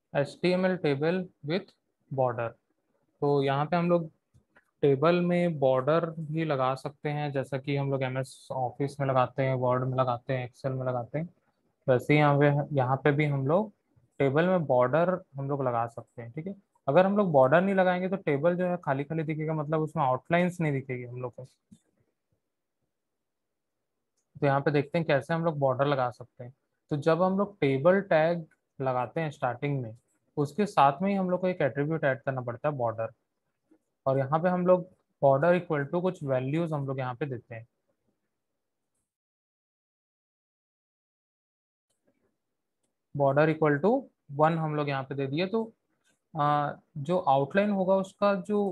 HTML table with border. तो यहाँ पे हम लोग टेबल में बॉर्डर भी लगा सकते हैं, जैसा कि हम लोग MS ऑफिस में लगाते हैं, वर्ड में लगाते हैं, एक्सेल में लगाते हैं। वैसे ही यहाँ पे भी हम लोग टेबल में बॉर्डर हम लोग लगा सकते हैं। ठीक है, अगर हम लोग बॉर्डर नहीं लगाएंगे तो टेबल जो है खाली खाली दिखेगा, मतलब उसमें आउटलाइंस नहीं दिखेगी हम लोग को। तो यहाँ पे देखते हैं कैसे हम लोग बॉर्डर लगा सकते हैं। तो जब हम लोग टेबल टैग लगाते हैं स्टार्टिंग में, उसके साथ में ही हम लोग को एक एट्रीब्यूट ऐड करना पड़ता है, बॉर्डर। और यहाँ पे हम लोग बॉर्डर इक्वल टू कुछ वैल्यूज हम लोग यहाँ पे देते हैं। बॉर्डर इक्वल टू 1 हम लोग यहाँ पे दे दिए। तो जो आउटलाइन होगा उसका जो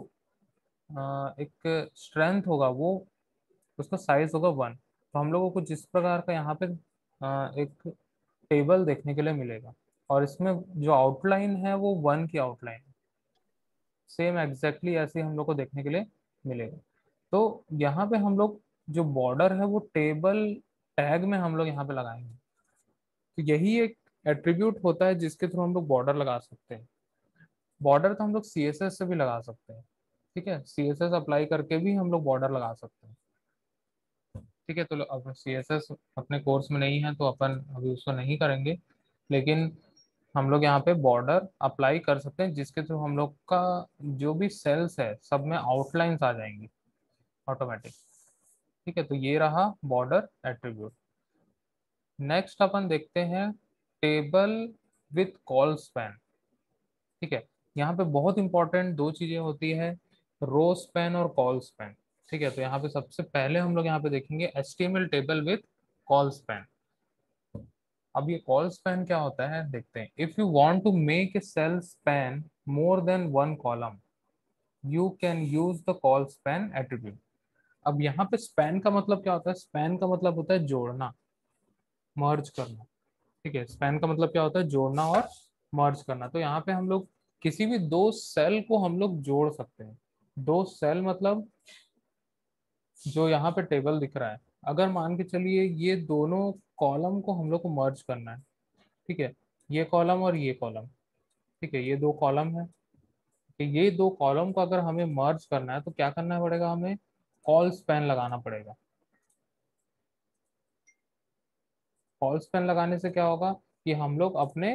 एक स्ट्रेंथ होगा वो, उसका साइज होगा 1। तो हम लोगों को जिस प्रकार का यहाँ पे एक टेबल देखने के लिए मिलेगा, और इसमें जो आउटलाइन है वो 1 की आउटलाइन है, सेम एग्जैक्टली ऐसे हम लोग को देखने के लिए मिलेगा। तो यहाँ पे हम लोग जो बॉर्डर है वो टेबल टैग में हम लोग यहाँ पे लगाएंगे। तो यही एक एट्रीब्यूट होता है जिसके थ्रू हम लोग बॉर्डर लगा सकते हैं। बॉर्डर तो हम लोग CSS से भी लगा सकते हैं। ठीक है, CSS अप्लाई करके भी हम लोग बॉर्डर लगा सकते हैं। ठीक है, तो अब CSS अपने कोर्स में नहीं है तो अपन अभी उसको नहीं करेंगे, लेकिन हम लोग यहाँ पे बॉर्डर अप्लाई कर सकते हैं जिसके थ्रू हम लोग का जो भी सेल्स है सब में आउटलाइंस आ जाएंगी ऑटोमेटिक। ठीक है, तो ये रहा बॉर्डर एट्रीब्यूट। नेक्स्ट अपन देखते हैं टेबल विथ कॉल स्पैन। ठीक है, यहाँ पे बहुत इंपॉर्टेंट दो चीजें होती है, रो स्पैन और कॉल स्पैन। ठीक है, तो यहाँ पे सबसे पहले हम लोग यहाँ पे देखेंगे HTML table with col span. अब ये कॉल स्पैन क्या होता है देखते हैं। If you want to make a cell span more than 1 column, you can use the col span attribute. अब यहाँ पे स्पैन का मतलब क्या होता है? स्पैन का मतलब होता है जोड़ना, मर्ज करना। ठीक है, स्पैन का मतलब क्या होता है? जोड़ना और मर्ज करना। तो यहाँ पे हम लोग किसी भी दो सेल को हम लोग जोड़ सकते हैं। दो सेल मतलब जो यहाँ पे टेबल दिख रहा है, अगर मान के चलिए ये दोनों कॉलम को हम लोग को मर्ज करना है। ठीक है, ये कॉलम और ये कॉलम। ठीक है, ये दो कॉलम है। कि ये दो कॉलम को अगर हमें मर्ज करना है तो क्या करना पड़ेगा? हमें कॉल स्पैन लगाना पड़ेगा। कॉल स्पैन लगाने से क्या होगा कि हम लोग अपने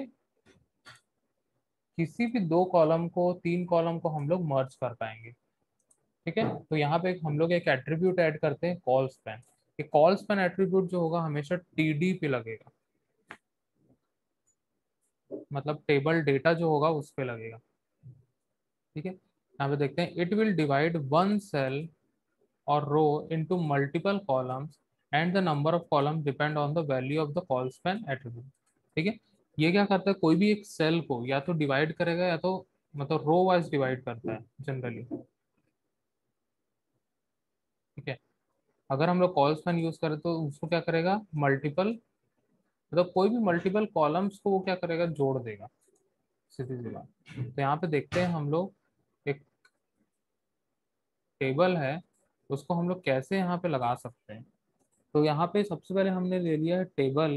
किसी भी दो कॉलम को, तीन कॉलम को हम लोग मर्ज कर पाएंगे। ठीक है, तो यहाँ पे हम लोग एक एट्रीब्यूट ऐड करते हैं, कॉल स्पैन। ये कॉल स्पैन एट्रीब्यूट जो होगा हमेशा TD पे लगेगा, मतलब टेबल डेटा जो होगा उस पे लगेगा। ठीक है, यहाँ पे देखते हैं, it will divide one cell और row into multiple columns and the number of columns depend on the value of the call span attribute। ठीक है, ये क्या करता है? कोई भी एक सेल को या तो डिवाइड करेगा या तो मतलब रो वाइज डिवाइड करता है जनरली। ठीक है, अगर हम लोग कॉल स्पैन यूज करें तो उसको क्या करेगा? मल्टीपल, मतलब कोई भी मल्टीपल कॉलम्स को वो क्या करेगा? जोड़ देगा, सीधी सी बात। तो यहाँ पे देखते हैं हम लोग, एक टेबल है उसको हम लोग कैसे यहाँ पे लगा सकते हैं। तो यहाँ पे सबसे पहले हमने ले लिया है टेबल,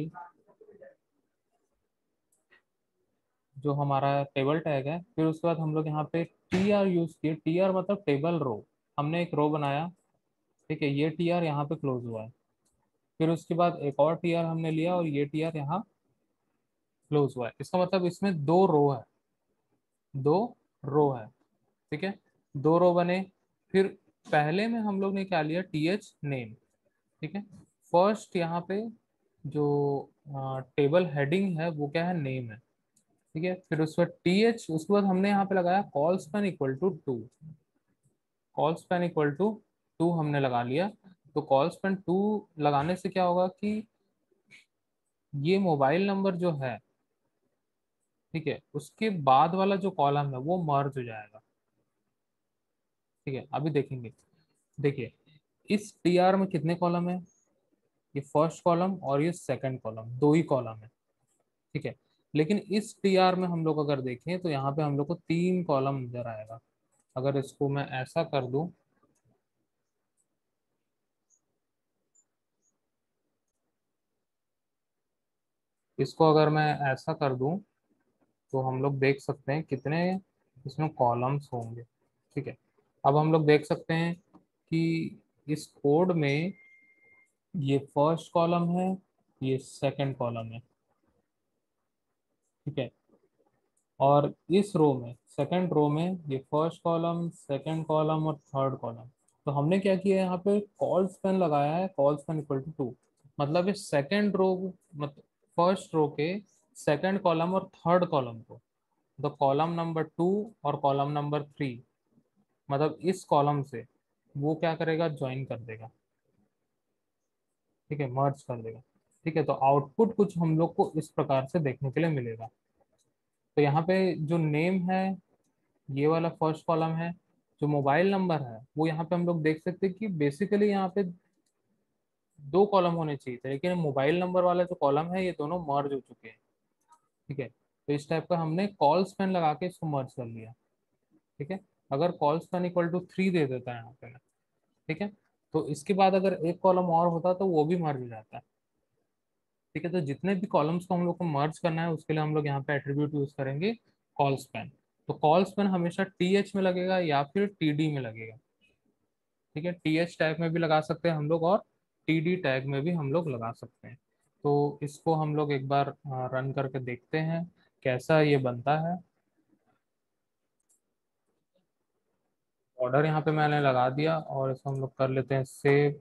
जो हमारा टेबल टैग है। फिर उसके बाद हम लोग यहाँ पे TR यूज किए। TR मतलब टेबल रो। हमने एक रो बनाया। ठीक है, ये TR यहाँ पे क्लोज हुआ है। फिर उसके बाद एक और TR हमने लिया और ये TR यहाँ क्लोज हुआ है। इसका मतलब इसमें दो रो है, दो रो है। ठीक है, दो रो बने। फिर पहले में हम लोग ने क्या लिया? TH name. ठीक है, फर्स्ट यहाँ पे जो टेबल हेडिंग है वो क्या है? नेम है। ठीक है, फिर उसके बाद TH, उसके बाद हमने यहाँ पे लगाया col span equal to 2। Col span equal to 2 हमने लगा लिया। तो कॉल स्पैन 2 लगाने से क्या होगा कि ये मोबाइल नंबर जो है, ठीक है, उसके बाद वाला जो कॉलम है वो मर्ज हो जाएगा। ठीक है, अभी देखेंगे। देखिए, इस TR में कितने कॉलम है? ये फर्स्ट कॉलम और ये सेकंड कॉलम, दो ही कॉलम है। ठीक है, लेकिन इस TR में हम लोग अगर देखें तो यहाँ पे हम लोग को 3 कॉलम नजर आएगा। अगर इसको मैं ऐसा कर दूं, इसको अगर मैं ऐसा कर दूं, तो हम लोग देख सकते हैं कितने इसमें कॉलम्स होंगे। ठीक है, अब हम लोग देख सकते हैं कि इस कोड में ये फर्स्ट कॉलम है, ये सेकंड कॉलम है। ठीक है, और इस रो में, सेकंड रो में, ये फर्स्ट कॉलम, सेकंड कॉलम और थर्ड कॉलम। तो हमने क्या किया है, यहाँ पे कॉल स्पेन लगाया है, कॉल स्पेन इक्वल टू 2। मतलब इस सेकंड रो, मतलब फर्स्ट रो के सेकंड कॉलम और थर्ड कॉलम को, तो कॉलम नंबर 2 और कॉलम नंबर 3, मतलब इस कॉलम से वो क्या करेगा, ज्वाइन कर देगा। ठीक है, मर्ज कर देगा। ठीक है, तो आउटपुट कुछ हम लोग को इस प्रकार से देखने के लिए मिलेगा। तो यहाँ पे जो नेम है, ये वाला फर्स्ट कॉलम है। जो मोबाइल नंबर है वो यहाँ पे हम लोग देख सकते हैं कि बेसिकली यहाँ पे दो कॉलम होने चाहिए थे, लेकिन मोबाइल नंबर वाला जो कॉलम है ये दोनों मर्ज हो चुके हैं। ठीक है, तो इस टाइप का हमने कॉल स्पेन लगा के इसको मर्ज कर लिया। ठीक है, अगर कॉल स्पेन इक्वल टू 3 दे देता है यहाँ पे मैं, ठीक है, तो इसके बाद अगर एक कॉलम और होता तो वो भी मर्ज हो जाता है। ठीक है, तो जितने भी कॉलम्स को हम लोग को मर्ज करना है उसके लिए हम लोग यहाँ पे एट्रीब्यूट यूज करेंगे कॉल स्पेन। तो कॉल स्पेन हमेशा टी एच में लगेगा या फिर टी डी में लगेगा। ठीक है, टी एच टैग में भी लगा सकते हैं हम लोग, और टी डी टैग में भी हम लोग लगा सकते हैं। तो इसको हम लोग एक बार रन करके देखते हैं कैसा ये बनता है। ऑर्डर यहाँ पे मैंने लगा दिया और इसको हम लोग कर लेते हैं सेव।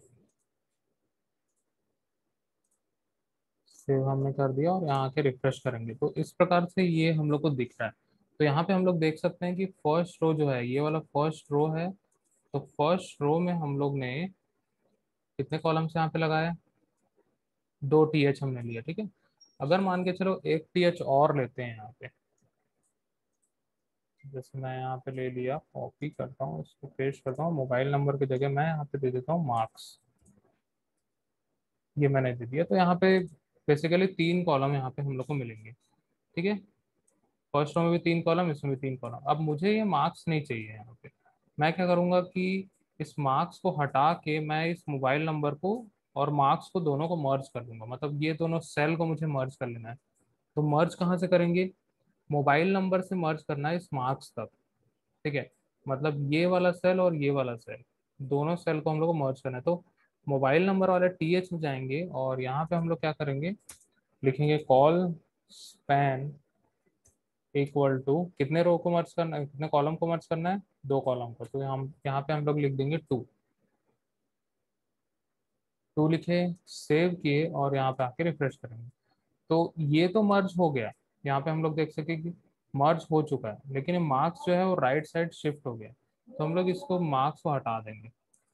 सेव हमने कर दिया और यहाँ आके रिफ्रेश करेंगे तो इस प्रकार से ये हम लोग को दिख रहा है। तो यहाँ पे हम लोग देख सकते हैं कि फर्स्ट रो जो है, ये वाला फर्स्ट रो है। तो फर्स्ट रो में हम लोग ने कितने कॉलम्स यहाँ पे लगाए, 2 TH हमने लिया। ठीक है, अगर मान के चलो 1 TH और लेते हैं यहाँ पे, जैसे मैं यहाँ पे ले लिया, कॉपी करता हूँ, इसको पेस्ट करता हूँ, मोबाइल नंबर की जगह मैं यहाँ पे दे देता हूँ मार्क्स। ये मैंने दे दिया, तो यहाँ पे बेसिकली 3 कॉलम यहाँ पे हम लोग को मिलेंगे। ठीक है, फर्स्ट रो में भी 3 कॉलम, इसमें भी 3 कॉलम। अब मुझे ये मार्क्स नहीं चाहिए यहाँ पे। मैं क्या करूँगा कि इस मार्क्स को हटा के मैं इस मोबाइल नंबर को और मार्क्स को दोनों को मर्ज कर दूंगा। मतलब ये दोनों सेल को मुझे मर्ज कर लेना है। तो मर्ज कहाँ से करेंगे, मोबाइल नंबर से मर्ज करना है इस मार्क्स तक। ठीक है, मतलब ये वाला सेल और ये वाला सेल, दोनों सेल को हम लोग को मर्ज करना है। तो मोबाइल नंबर वाले TH में जाएंगे और यहाँ पे हम लोग क्या करेंगे, लिखेंगे कॉल स्पैन इक्वल टू, कितने रो को मर्ज करना है, कितने कॉलम को मर्ज करना है, 2 कॉलम को। तो हम यहाँ पे हम लोग लिख देंगे 2। 2 लिखे, सेव किए और यहाँ पे आके रिफ्रेश करेंगे। तो ये तो मर्ज हो गया। यहाँ पे हम लोग देख सके कि मर्ज हो चुका है, लेकिन मार्क्स जो है वो राइट साइड शिफ्ट हो गया। तो हम लोग इसको मार्क्स को हटा देंगे,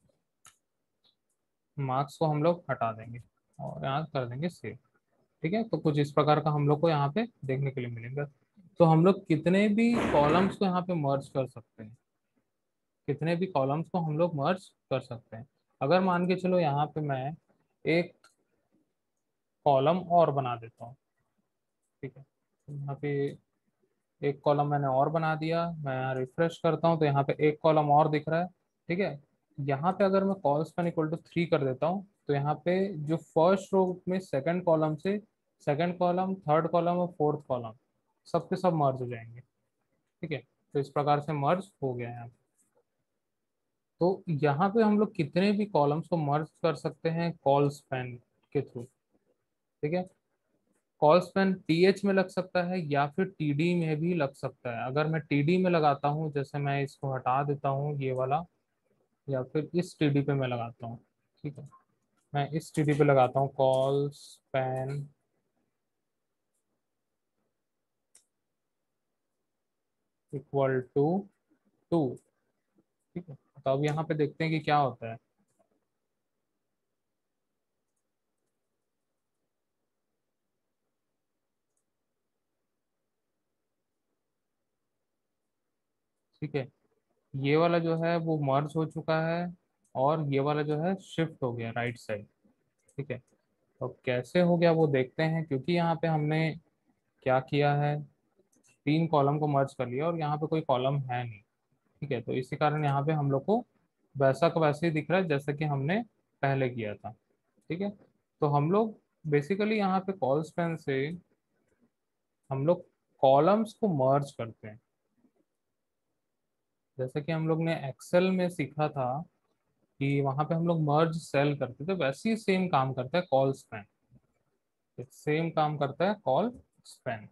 मार्क्स को हम लोग हटा देंगे और यहाँ कर देंगे सेव। ठीक है, तो कुछ इस प्रकार का हम लोग को यहाँ पे देखने के लिए मिलेगा। तो हम लोग कितने भी कॉलम्स को यहाँ पे मर्ज कर सकते हैं, कितने भी कॉलम्स को हम लोग मर्ज कर सकते हैं। अगर मान के चलो यहाँ पे मैं एक कॉलम और बना देता हूँ। ठीक है, तो यहाँ पे एक कॉलम मैंने और बना दिया, मैं यहाँ रिफ्रेश करता हूँ तो यहाँ पे एक कॉलम और दिख रहा है। ठीक है, यहाँ पे अगर मैं कॉल स्पैन इक्वल टू 3 कर देता हूँ तो यहाँ पे जो फर्स्ट रो में सेकंड कॉलम से सेकंड कॉलम, थर्ड कॉलम और फोर्थ कॉलम सब के सब मर्ज हो जाएंगे। ठीक है, तो इस प्रकार से मर्ज हो गया है। तो यहाँ पे हम लोग कितने भी कॉलम्स को मर्ज कर सकते हैं कॉल स्पैन के थ्रू। ठीक है, कॉल स्पैन TH में लग सकता है या फिर TD में भी लग सकता है। अगर मैं TD में लगाता हूँ, जैसे मैं इसको हटा देता हूँ ये वाला, या फिर इस TD पे मैं लगाता हूँ। ठीक है, मैं इस TD पे लगाता हूँ कॉल स्पैन इक्वल टू 2। ठीक है, तो अब यहाँ पे देखते हैं कि क्या होता है। ठीक है, ये वाला जो है वो मर्ज हो चुका है और ये वाला जो है शिफ्ट हो गया राइट साइड। ठीक है, तो कैसे हो गया वो देखते हैं, क्योंकि यहाँ पे हमने क्या किया है, 3 कॉलम को मर्ज कर लिया और यहाँ पे कोई कॉलम है नहीं। ठीक है, तो इसी कारण यहाँ पे हम लोग को वैसा का वैसे ही दिख रहा है जैसा कि हमने पहले किया था। ठीक है, तो हम लोग बेसिकली यहाँ पे कॉल स्पैन से हम लोग, 3 कॉलम को मर्ज कर लिया और यहाँ पे कोई कॉलम है नहीं। ठीक है, तो इसी कारण यहाँ पे हम लोग वैसा का वैसे ही दिख रहा है जैसा कि हमने पहले किया था। ठीक है, तो हम लोग बेसिकली यहाँ पे कॉल स्पैन से हम लोग 3 कॉलम को मर्ज कर लिया और यहाँ पे कोई कॉलम है नहीं। ठीक है, तो हम लोग कॉलम्स को मर्ज करते हैं। जैसे कि हम लोग ने एक्सेल में सीखा था कि वहां पे हम लोग मर्ज सेल करते थे, वैसे ही सेम काम करता है कॉल स्पैन। सेम काम करता है col span.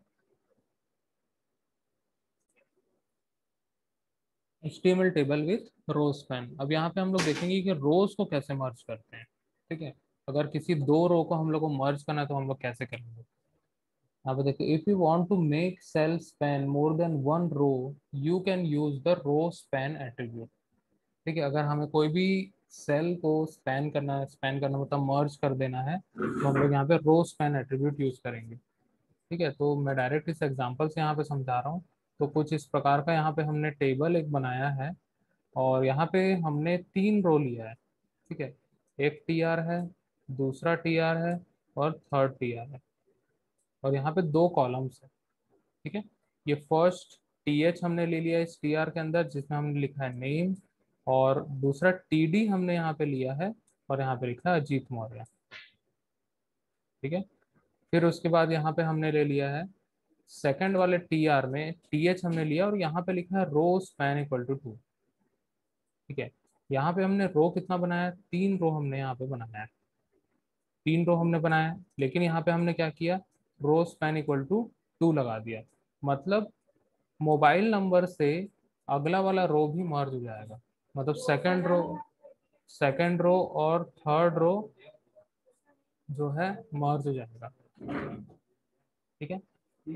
HTML table with row span. अब यहाँ पे हम लोग देखेंगे कि रोज को कैसे मर्ज करते हैं। ठीक है, अगर किसी दो रो को हम लोग को मर्ज करना है तो हम लोग कैसे करेंगे। यहाँ पे देखिए, if you want to make cell span more than one row, you can use the row span attribute. ठीक है, अगर हमें कोई भी सेल को स्पैन करना मतलब मर्ज कर देना है, तो हम लोग यहाँ पे रो स्पैन एट्रीब्यूट यूज करेंगे। ठीक है, तो मैं डायरेक्ट इस एग्जांपल से यहाँ पे समझा रहा हूँ। तो कुछ इस प्रकार का यहाँ पे हमने टेबल एक बनाया है, और यहाँ पे हमने तीन रो लिया है। ठीक है, एक टीआर है, दूसरा टीआर है, और थर्ड टीआर है, और यहाँ पे दो कॉलम्स है। ठीक है, ये फर्स्ट टीएच हमने ले लिया इस टीआर के अंदर, जिसमें हमने लिखा है नेम, और दूसरा टीडी हमने यहाँ पे लिया है, और यहाँ पे लिखा है अजीत मौर्य। ठीक है, फिर उसके बाद यहाँ पे हमने ले लिया है सेकंड वाले टीआर में टीएच हमने लिया, और यहाँ पे लिखा है रो स्पैन इक्वल टू 2। ठीक है, यहाँ पे हमने रो कितना बनाया है, तीन रो हमने यहाँ पे बनाया है, तीन रो हमने बनाया है, लेकिन यहाँ पे हमने क्या किया, रो स्पैन इक्वल टू 2 लगा दिया। मतलब मोबाइल नंबर से अगला वाला रो भी मर्ज हो जाएगा। मतलब सेकंड रो और थर्ड रो जो है मर्ज हो जाएगा। ठीक है,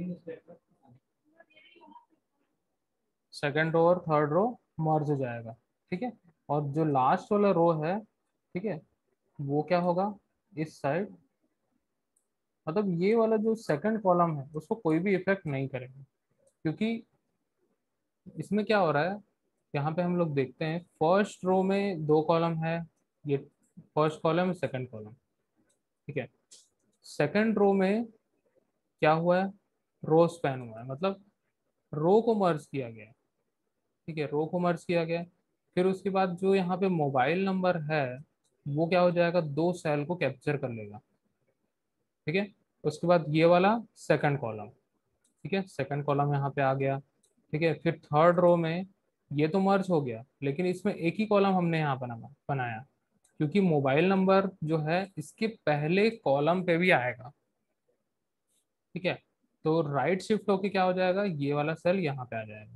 सेकंड रो और थर्ड रो मर्ज हो जाएगा। ठीक है, और जो लास्ट वाला रो है, ठीक है, वो क्या होगा, इस साइड, मतलब ये वाला जो सेकंड कॉलम है उसको कोई भी इफेक्ट नहीं करेगा, क्योंकि इसमें क्या हो रहा है, यहाँ पे हम लोग देखते हैं फर्स्ट रो में दो कॉलम है, ये फर्स्ट कॉलम सेकंड कॉलम। ठीक है, सेकंड रो में क्या हुआ है, रो स्पैन हुआ है, मतलब रो को मर्ज किया गया है। ठीक है, रो को मर्ज किया गया है। फिर उसके बाद जो यहाँ पे मोबाइल नंबर है, वो क्या हो जाएगा, दो सेल को कैप्चर कर लेगा। ठीक है, उसके बाद ये वाला सेकंड कॉलम, ठीक है, सेकंड कॉलम यहाँ पे आ गया। ठीक है, फिर थर्ड रो में ये तो मर्ज हो गया, लेकिन इसमें एक ही कॉलम हमने यहाँ बनाया, क्योंकि मोबाइल नंबर जो है इसके पहले कॉलम पे भी आएगा। ठीक है, तो राइट शिफ्ट होके क्या हो जाएगा, ये वाला सेल यहाँ पे आ जाएगा।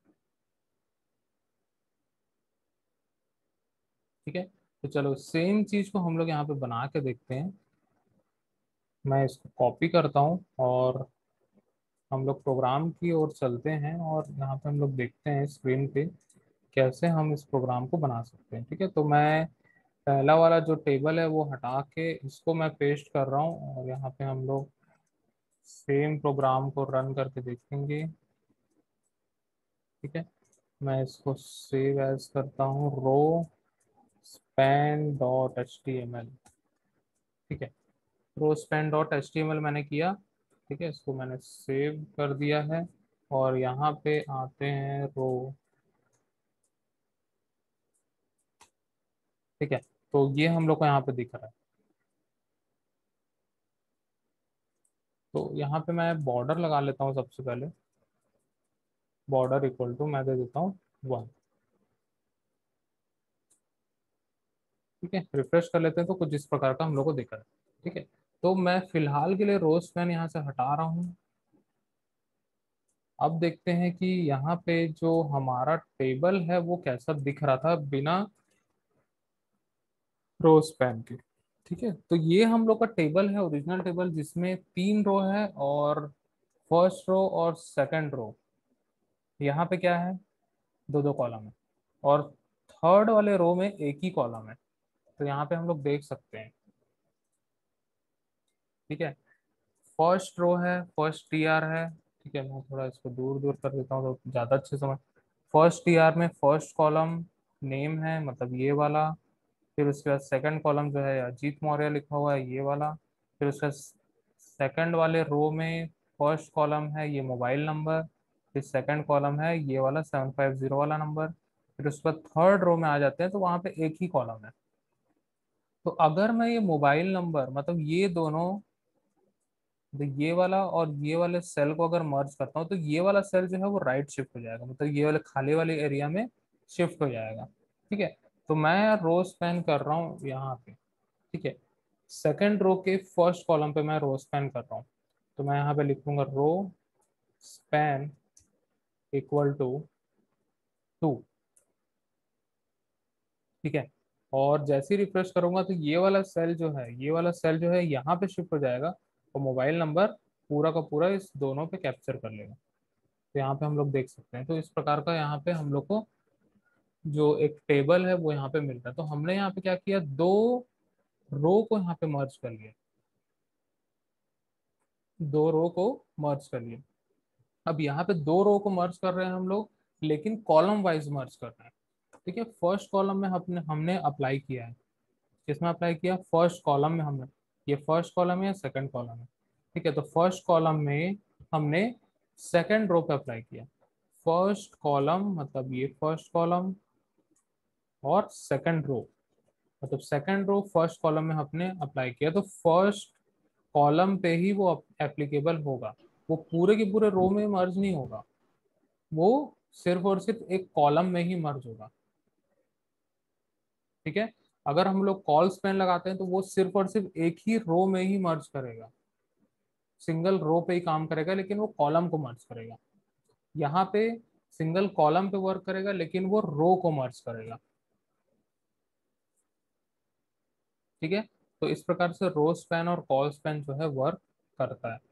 ठीक है, तो चलो सेम चीज को हम लोग यहाँ पे बना के देखते हैं। मैं इसको कॉपी करता हूँ, और हम लोग प्रोग्राम की ओर चलते हैं, और यहाँ पे हम लोग देखते हैं स्क्रीन पे कैसे हम इस प्रोग्राम को बना सकते हैं। ठीक है, तो मैं पहला वाला जो टेबल है वो हटा के इसको मैं पेस्ट कर रहा हूँ, और यहाँ पे हम लोग सेम प्रोग्राम को रन करके देखेंगे। ठीक है, मैं इसको सेव एज करता हूँ, row span dot H T M L. ठीक है, row span dot H T M L मैंने किया। ठीक है, इसको मैंने सेव कर दिया है, और यहाँ पे आते हैं रो। ठीक है, तो ये हम लोग को यहाँ पे दिख रहा है। तो यहाँ पे मैं बॉर्डर लगा लेता हूँ सबसे पहले। बॉर्डर इक्वल टू मैं दे देता हूँ 1। ठीक है, रिफ्रेश कर लेते हैं तो कुछ इस प्रकार का हम लोग को दिख रहा है। ठीक है, तो मैं फिलहाल के लिए रोज पेन यहाँ से हटा रहा हूँ। अब देखते हैं कि यहाँ पे जो हमारा टेबल है वो कैसा दिख रहा था बिना रोज पेन के। ठीक है, तो ये हम लोग का टेबल है, ओरिजिनल टेबल, जिसमें तीन रो है, और फर्स्ट रो और सेकंड रो यहाँ पे क्या है, दो दो कॉलम है, और थर्ड वाले रो में एक ही कॉलम है। तो यहाँ पे हम लोग देख सकते हैं। ठीक है, फर्स्ट रो है, फर्स्ट टीआर है। ठीक है, मैं थोड़ा इसको दूर दूर कर देता हूँ तो ज़्यादा अच्छे समझ। फर्स्ट टीआर में फर्स्ट कॉलम नेम है, मतलब ये वाला। फिर उसके बाद सेकंड कॉलम जो है अजीत मौर्य लिखा हुआ है, ये वाला। फिर उसका सेकंड वाले रो में फर्स्ट कॉलम है ये मोबाइल नंबर। फिर सेकंड कॉलम है ये वाला 750 वाला नंबर। फिर उसके बाद थर्ड रो में आ जाते हैं तो वहाँ पे एक ही कॉलम है। तो अगर मैं ये मोबाइल नंबर, मतलब ये दोनों तो ये वाला और ये वाले सेल को अगर मर्ज करता हूँ तो ये वाला सेल जो है वो राइट शिफ्ट हो जाएगा, मतलब ये वाले खाली वाले एरिया में शिफ्ट हो जाएगा। ठीक है, तो मैं रो स्पैन कर रहा हूँ यहाँ पे। ठीक है, सेकंड रो के फर्स्ट कॉलम पे मैं रो स्पैन कर रहा हूँ, तो मैं यहाँ पे लिखूंगा रो स्पैन इक्वल टू 2। ठीक है, और जैसे ही रिफ्रेश करूंगा तो ये वाला सेल जो है, ये वाला सेल जो है यहाँ पे शिफ्ट हो जाएगा, और मोबाइल नंबर पूरा का पूरा इस दोनों पे कैप्चर कर लेगा। तो यहाँ पे हम लोग देख सकते हैं, तो इस प्रकार का यहाँ पे हम लोग को जो एक टेबल है वो यहाँ पे मिलता है। तो हमने यहाँ पे क्या किया, दो रो को यहाँ पे मर्ज कर लिया, दो रो को मर्ज कर लिया। अब यहाँ पे दो रो को मर्ज कर रहे हैं हम लोग, लेकिन कॉलम वाइज मर्ज कर रहे हैं। ठीक है, फर्स्ट कॉलम में हमने हमने अप्लाई किया है, किसमें अप्लाई किया, फर्स्ट कॉलम में हमने, ये फर्स्ट कॉलम है या सेकंड कॉलम है। ठीक है, तो फर्स्ट कॉलम में हमने सेकंड रो पे अप्लाई किया। फर्स्ट कॉलम मतलब ये फर्स्ट कॉलम और सेकंड रो, मतलब सेकंड रो फर्स्ट कॉलम में हमने अप्लाई किया, तो फर्स्ट कॉलम पे ही वो एप्लीकेबल होगा, वो पूरे के पूरे रो में मर्ज नहीं होगा, वो सिर्फ और सिर्फ एक कॉलम में ही मर्ज होगा। ठीक है, अगर हम लोग कॉल स्पैन लगाते हैं तो वो सिर्फ और सिर्फ एक ही रो में ही मर्ज करेगा, सिंगल रो पे ही काम करेगा, लेकिन वो कॉलम को मर्ज करेगा। यहाँ पे सिंगल कॉलम पे वर्क करेगा, लेकिन वो रो को मर्ज करेगा। ठीक है, तो इस प्रकार से रो स्पैन और कॉल स्पैन जो है वर्क करता है।